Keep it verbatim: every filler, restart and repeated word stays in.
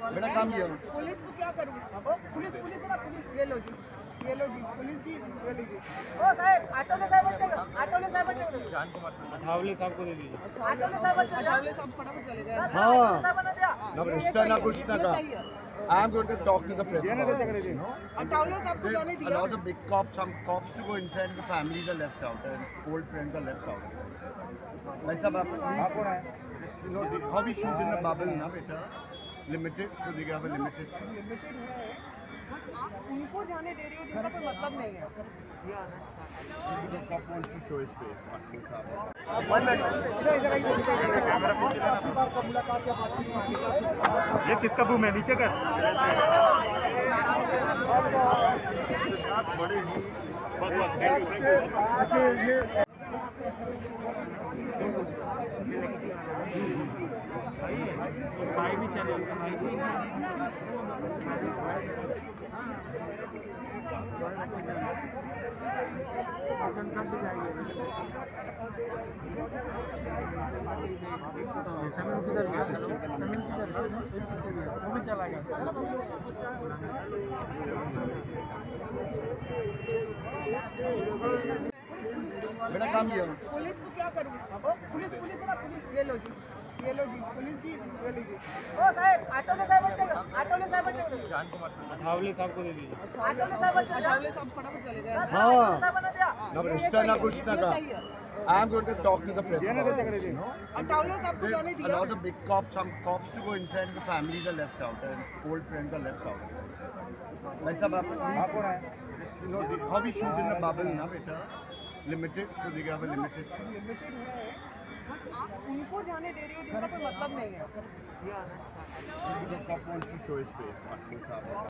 बेटा काम किया पुलिस को क्या करूँ? पुलिस पुलिस है ना पुलिस। ये लो जी, ये लो जी पुलिस जी, ये लीजिए। ओ साहब आटोले साहब आटोले साहब हावले साहब को दे दीजिए। आटोले साहब आटोले साहब फटाफट चले गए। हाँ ना रिश्ता ना कुछ ना का I am going to talk to the press. No? आटोले साहब को जाने A दिया। lot of big cops, some cops to go inside, the families are left out and old friends are left out. Like sab aap you know the, how we shoot in the bubble na beta limited, so they have a limited. Limited है but आप उनको जाने दे रही हो जिनका कोई मतलब नहीं है। The cop wants to show his face. Akil sahab. ये किसका बूम है? नीचे कर। भाई भी चले वो भी चला गया। बेटा काम किया पुलिस को क्या करूँ? पुलिस पुलिस है ना पुलिस। ये लो जी, ये लो जी पुलिस जी, ये लीजिए। ओ साहब आटोले साहब आटोले साहब हावले साहब को दे दीजिए। आटोले साहब आटोले साहब फटाफट चले गए। हाँ ना रिश्ता ना कुछ ना का I am going to talk to the press. No? आटोले साहब को जाने A दिया। lot of big cops, some cops to go inside, the families are left out and old friends are left out. Like sab aap you know the, how we shoot in the bubble na beta limited, so they have a limited. Limited है but आप उनको जाने दे रही हो जिनका कोई मतलब नहीं है। The cop wants to show his face. Akil sahab.